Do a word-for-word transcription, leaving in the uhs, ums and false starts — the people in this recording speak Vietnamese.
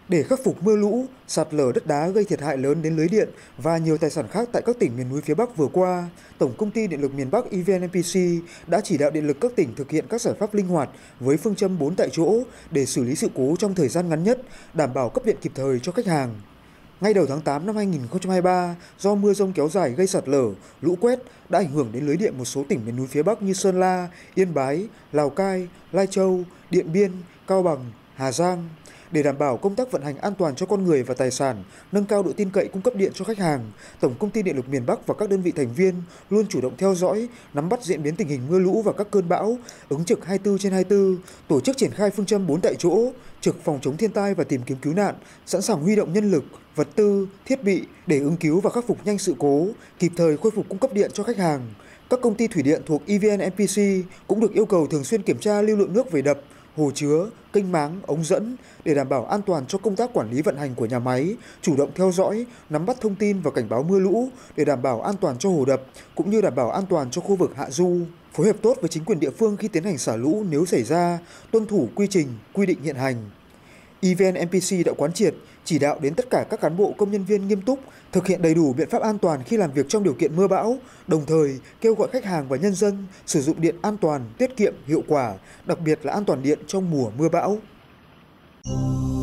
Để khắc phục mưa lũ, sạt lở đất đá gây thiệt hại lớn đến lưới điện và nhiều tài sản khác tại các tỉnh miền núi phía Bắc vừa qua, Tổng công ty Điện lực miền Bắc e vê en em pê xê đã chỉ đạo điện lực các tỉnh thực hiện các giải pháp linh hoạt với phương châm bốn tại chỗ để xử lý sự cố trong thời gian ngắn nhất, đảm bảo cấp điện kịp thời cho khách hàng. Ngay đầu tháng tám năm hai nghìn không trăm hai mươi ba, do mưa dông kéo dài gây sạt lở, lũ quét đã ảnh hưởng đến lưới điện một số tỉnh miền núi phía Bắc như Sơn La, Yên Bái, Lào Cai, Lai Châu, Điện Biên, Cao Bằng, Hà Giang. Để đảm bảo công tác vận hành an toàn cho con người và tài sản, nâng cao độ tin cậy cung cấp điện cho khách hàng, Tổng công ty Điện lực miền Bắc và các đơn vị thành viên luôn chủ động theo dõi, nắm bắt diễn biến tình hình mưa lũ và các cơn bão, ứng trực hai mươi tư trên hai mươi tư, tổ chức triển khai phương châm bốn tại chỗ, trực phòng chống thiên tai và tìm kiếm cứu nạn, sẵn sàng huy động nhân lực, vật tư, thiết bị để ứng cứu và khắc phục nhanh sự cố, kịp thời khôi phục cung cấp điện cho khách hàng. Các công ty thủy điện thuộc e vê en em pê xê cũng được yêu cầu thường xuyên kiểm tra lưu lượng nước về đập, hồ chứa, kênh máng, ống dẫn để đảm bảo an toàn cho công tác quản lý vận hành của nhà máy, chủ động theo dõi, nắm bắt thông tin và cảnh báo mưa lũ để đảm bảo an toàn cho hồ đập cũng như đảm bảo an toàn cho khu vực hạ du. Phối hợp tốt với chính quyền địa phương khi tiến hành xả lũ nếu xảy ra, tuân thủ quy trình, quy định hiện hành. e vê en em pê xê đã quán triệt, chỉ đạo đến tất cả các cán bộ công nhân viên nghiêm túc, thực hiện đầy đủ biện pháp an toàn khi làm việc trong điều kiện mưa bão, đồng thời kêu gọi khách hàng và nhân dân sử dụng điện an toàn, tiết kiệm, hiệu quả, đặc biệt là an toàn điện trong mùa mưa bão.